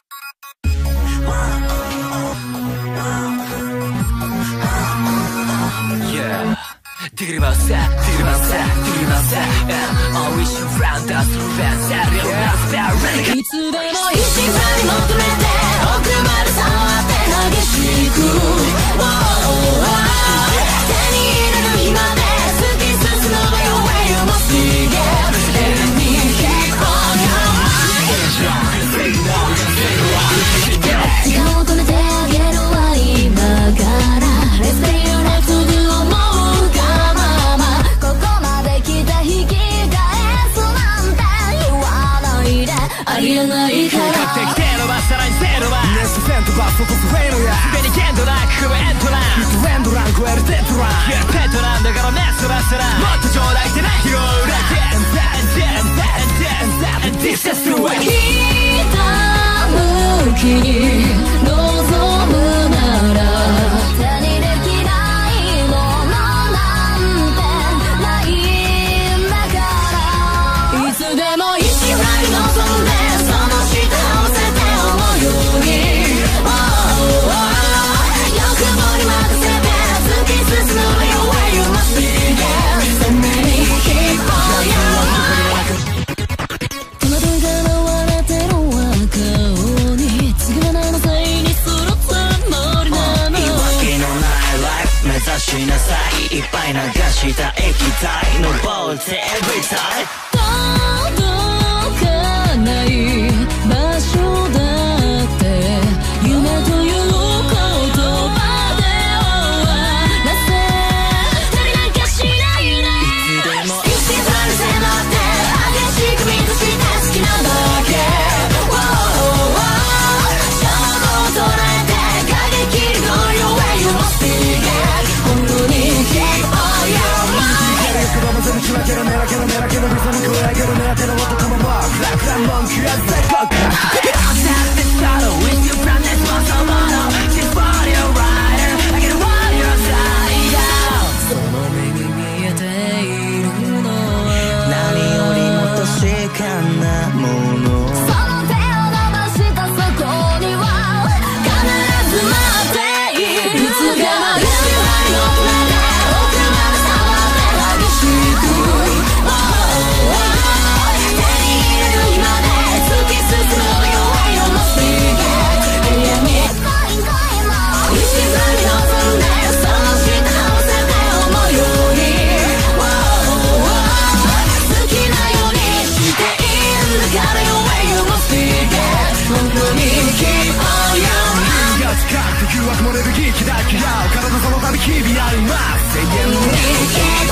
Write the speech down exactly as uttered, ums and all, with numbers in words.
いつでも一心不乱に求めて奥まで触って激しく手に入れる日まで突き進む Your way you must be get Let me keep on your mind 時間を止めてあげるわ今から Let's stay your life to do 思うがままここまで来た引き返すなんて言わないでありえないからかかってきて伸ばさらにせ伸ばネスフェントバス落とすフェイルやすでに限度なくエントランヒットエンドラン超えるデッドランいやペットなんだからねそらそらもっとちょうだいってないよ裏で And that and that and that and that and this is the way 北向きに望むなら手にできないものなんてないんだからいつでも一心不乱に望んでその下合わせて思うように欲望に任せて突き進む Your way you must be get So many keep on your mind 戸惑いが現れてるわ顔に次は何のせいにするつもりなの言い訳のないライフ目指しなさいいっぱい流した液体のボールで every time 届かない場所だって夢という言葉で終わらせたりなんかしないねいつでも一心不乱に迫って激しく満たして好きなだけ衝動を捉えて過激に Go your way you must be get 本当に keep on your mind 欲望も全部仕分ける目分けの目分けのリズム加えげる目当ての男ももフラフラ文句や絶好かその目に見えているのは何よりも確かなものその手を伸ばしたそこには必ず待っているいつでも一心不乱に求めて奥まで触って激しく手に入れる日まで突き進む Your way you must be get 永遠に一心不乱に望んでその下合わせて思うように好きなようにしていいんだから Your way you must be get 本当に keep on your mind が使って誘惑漏れる息だけや体その度日々あります永遠に